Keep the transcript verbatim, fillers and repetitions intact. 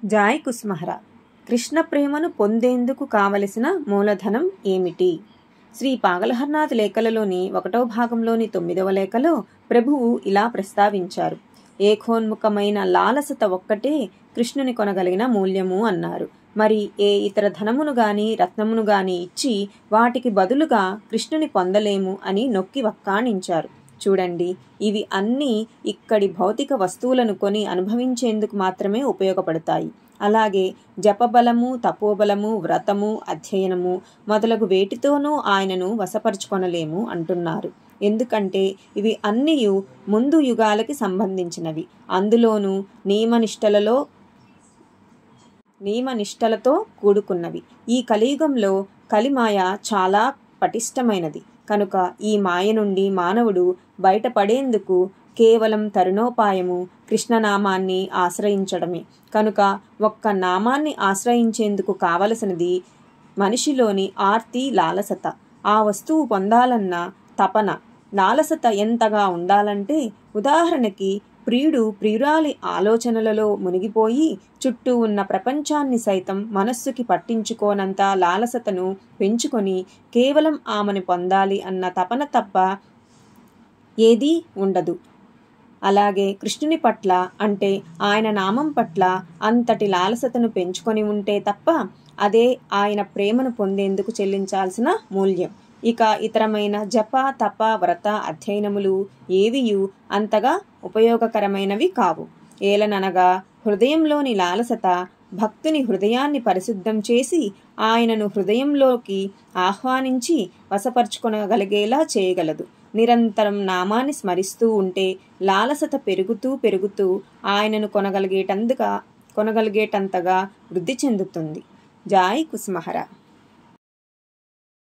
Joy కుస్మహరా. Krishna ప్రేమను పొందేందుకు కావలసిన మూలధనం ఏమిటి? శ్రీ పాగలహర్నాథ్ లేఖలలోని ఒకటో భాగంలోని తొమ్మిదవ లేఖలో ప్రభువు ఇలా ప్రస్తావించారు. ఏకోన్ముఖమైన లాలసత ఒక్కటే కృష్ణుని కొనగలిగిన మూల్యము అన్నారు. మరి ఏ ఇతర ధనమును గాని రత్నమును గాని ఇచ్చి వాటికి బదులుగా కృష్ణుని పొందలేము అని నొక్కి వక్కాణించారు. చూడండి, ఇవి అన్నీ ఇక్కడి భౌతిక వస్తువులను కొని అనుభవించేందుకు మాత్రమే ఉపయోగపడతాయి. అలాగే జపబలము, తపోబలము, వ్రతము, అధ్యయనము మొదలగు వేటితోనూ ఆయనను వశపరుచుకొనలేము అంటున్నారు. ఎందుకంటే ఇవి అన్నీ ముందు యుగాలకి సంబంధించినవి. అందులోనూ నియమనిష్టలలో నియమనిష్టలతో కూడుకున్నవి. ఈ కలియుగంలో కలిమాయ చాలా పటిష్టమైనది కనుక ఈ మాయ నుండి మానవుడు బయటపడేందుకు కేవలం తరుణోపాయము కృష్ణనామాన్ని ఆశ్రయించడమే. కనుక ఒక్క నామాన్ని ఆశ్రయించేందుకు కావలసినది మనిషిలోని ఆర్తి, లాలసత. ఆ వస్తువు పొందాలన్న తపన, లాలసత ఎంతగా ఉండాలంటే, ఉదాహరణకి ప్రియుడు ప్రియురాలి ఆలోచనలలో మునిగిపోయి చుట్టూ ఉన్న ప్రపంచాన్ని సైతం మనస్సుకి పట్టించుకోనంత లాలసతను పెంచుకొని కేవలం ఆమెను పొందాలి అన్న తపన తప్ప ఏదీ ఉండదు. అలాగే కృష్ణుని పట్ల అంటే ఆయన నామం పట్ల అంతటి లాలసతను పెంచుకొని ఉంటే తప్ప అదే ఆయన ప్రేమను పొందేందుకు చెల్లించాల్సిన మూల్యం. ఇక ఇతరమైన జప, తప, వ్రత, అధ్యయనములు ఏవియు అంతగా ఉపయోగకరమైనవి కావు. ఏలననగా హృదయంలోని లాలసత భక్తుని హృదయాన్ని పరిశుద్ధం చేసి ఆయనను హృదయంలోకి ఆహ్వానించి వశపరుచుకొనగలిగేలా చేయగలదు. నిరంతరం నామాన్ని స్మరిస్తూ ఉంటే లాలసత పెరుగుతూ పెరుగుతూ ఆయనను కొనగలిగేటందుగా కొనగలిగేటంతగా వృద్ధి చెందుతుంది. జాయ్ కుస్మహరా.